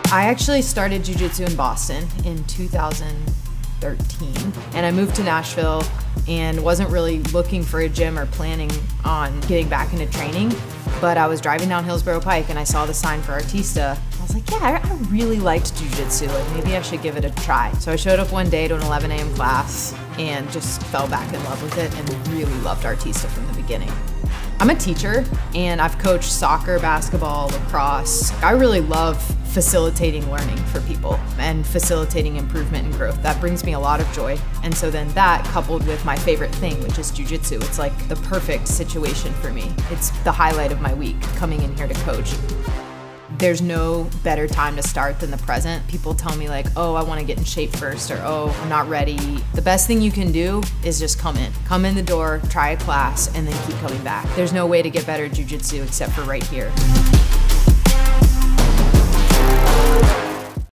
I actually started Jiu-Jitsu in Boston in 2013, and I moved to Nashville and wasn't really looking for a gym or planning on getting back into training, but I was driving down Hillsborough Pike and I saw the sign for Artista. I was like, yeah, I really liked Jiu-Jitsu, like maybe I should give it a try. So I showed up one day to an 11 a.m. class and just fell back in love with it and really loved Artista from the beginning. I'm a teacher and I've coached soccer, basketball, lacrosse. I really love facilitating learning for people and facilitating improvement and growth. That brings me a lot of joy. And so then that coupled with my favorite thing, which is Jiu-Jitsu, it's like the perfect situation for me. It's the highlight of my week, coming in here to coach. There's no better time to start than the present. People tell me like, oh, I want to get in shape first, or oh, I'm not ready. The best thing you can do is just come in. Come in the door, try a class, and then keep coming back. There's no way to get better at Jiu-Jitsu except for right here.